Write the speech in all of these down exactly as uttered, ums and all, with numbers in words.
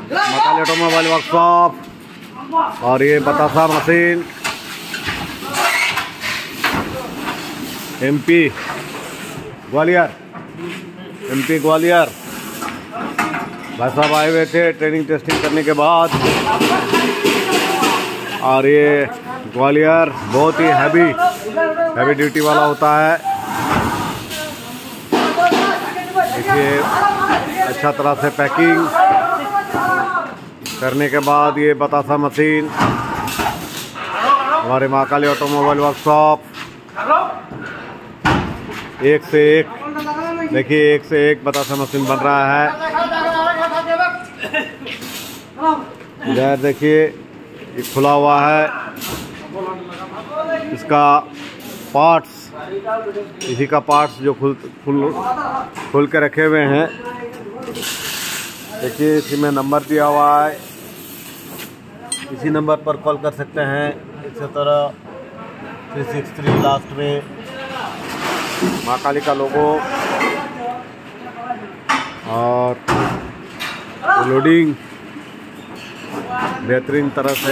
Mahakali automobile workshop. और ये बतासा machine MP Gwalior, MP Gwalior. भाई साहब आए हुए थे ट्रेनिंग टेस्टिंग करने के बाद। और ये ग्वालियर बहुत ही हैवी हैवी ड्यूटी वाला होता है। देखिए अच्छा तरह से पैकिंग करने के बाद ये बतासा मशीन हमारे महाकाली ऑटोमोबाइल वर्कशॉप एक से एक, देखिए एक से एक बतासा मशीन बन रहा है। इधर देखिए ये खुला हुआ है, इसका पार्ट्स, इसी का पार्ट्स जो खुल खुल खुल के रखे हुए हैं। देखिए इसी में नंबर दिया हुआ है, इसी नंबर पर कॉल कर सकते हैं। इसी तरह थ्री सिक्स थ्री लास्ट में महाकाली का लोगो और लोडिंग बेहतरीन तरह से।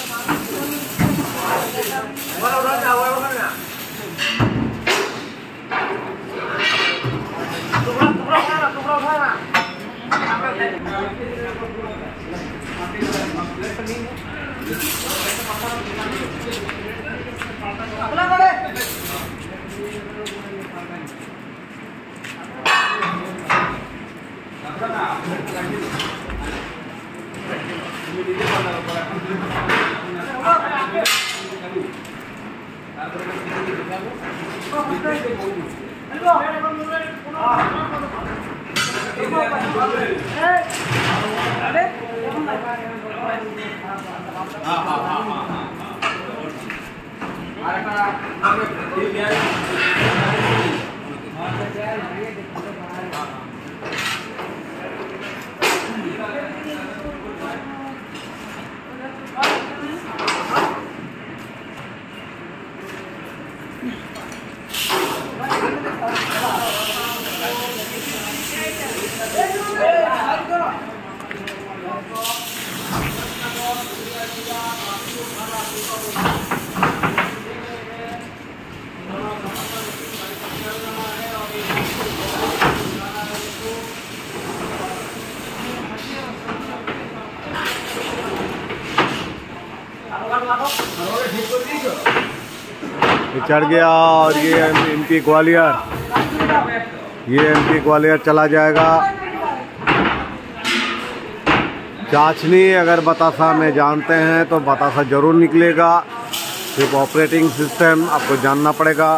चढ़ गया और ये एमपी ग्वालियर, ये एमपी ग्वालियर चला जाएगा। चाशनी अगर बतासा में जानते हैं तो बतासा जरूर निकलेगा। सिर्फ ऑपरेटिंग सिस्टम आपको जानना पड़ेगा।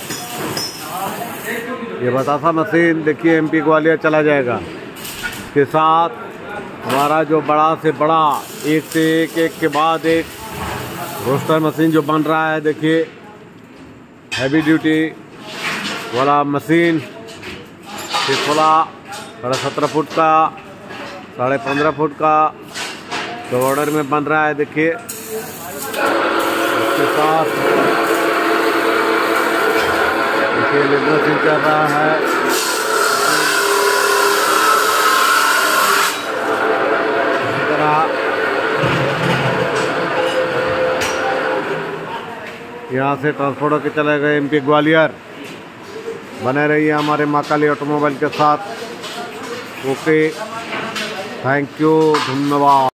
ये बतासा मशीन देखिए एमपी ग्वालियर चला जाएगा। इसके साथ हमारा जो बड़ा से बड़ा एक से एक एक के बाद एक रोस्टर मशीन जो बन रहा है, देखिए हैवी ड्यूटी वाला मशीन, सोलह साढ़े सत्रह फुट का, साढ़े पंद्रह फुट का तो ऑर्डर में बन रहा है। देखिए इसके साथ देखिए लेबर मशीन चल रहा है। इसी तरह यहाँ से ट्रांसपोर्ट होकर चले गए एमपी ग्वालियर। बने रहिए हमारे महाकाली ऑटोमोबाइल के साथ। ओके, थैंक यू, धन्यवाद।